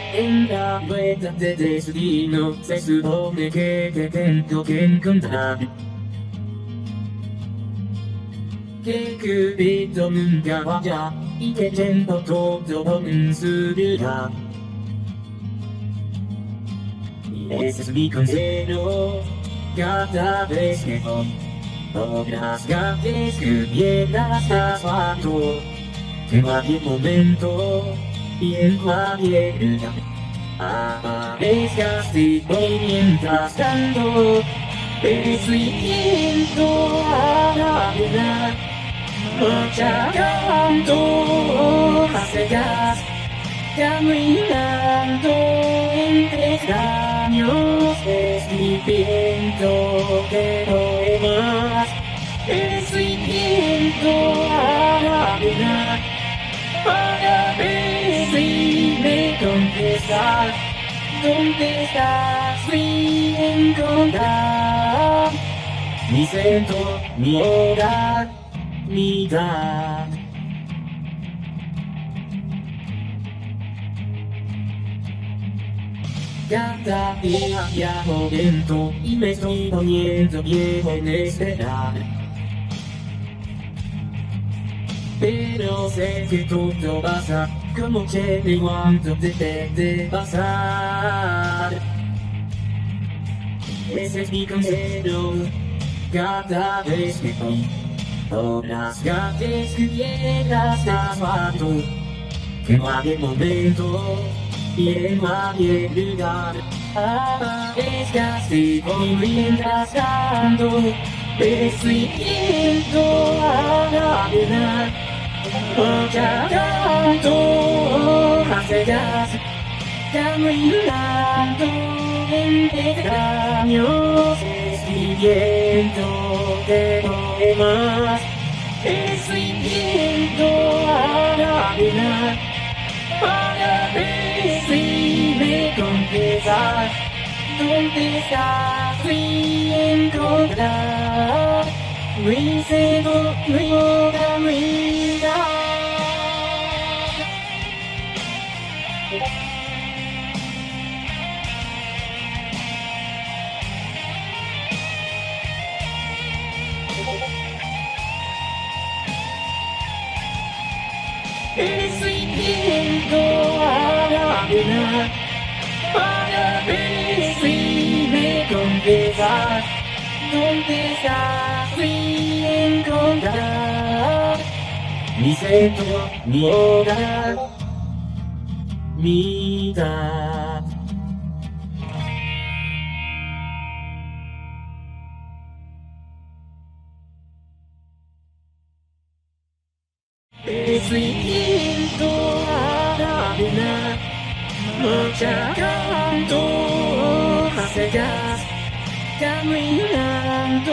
En la vuelta de destino se supone que te tengo que encontrar. Que Cupido nunca vaya y que tiempo todo en su vida. Y ese es mi consejo cada vez que logras descubiertas asfalto en cualquier momento y en cualquier lugar. Arriesgaste hoy mientras tanto estoy viendo a la vida marchando hacia atrás, caminando entre extraños, escribiendo de poemas. Estoy viendo a la vida para ver si me contestas. ¿Dónde estás? Fui a encontrar mi centro, mi hogar, mi vida. Cada día viajo lento y me estoy poniendo viejo en esperar. Pero sé que todo pasa como Cherry cuando debe de pasar. Ese es mi consejo cada vez que voy por las calles cubiertas de asfalto, que en cualquier momento y en cualquier lugar arriesgaste hoy mientras tanto estoy viendo a la vida marchando hacia atrás, caminando entre extraños, escribiendo de poemas. Estoy viendo a la vida para ver si me contestas. ¿Dónde estás? Fui a encontrar mi centro, mi hogar, mi vida. Estoy viendo a la vida para ver si me contestas. ¿Dónde estás? Fui a encontrar mi centro, mi hogar, mi vida. Estoy viendo a la luna marchando hacia atrás, caminando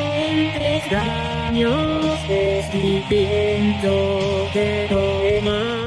entre extraños, escribiendo de poemas.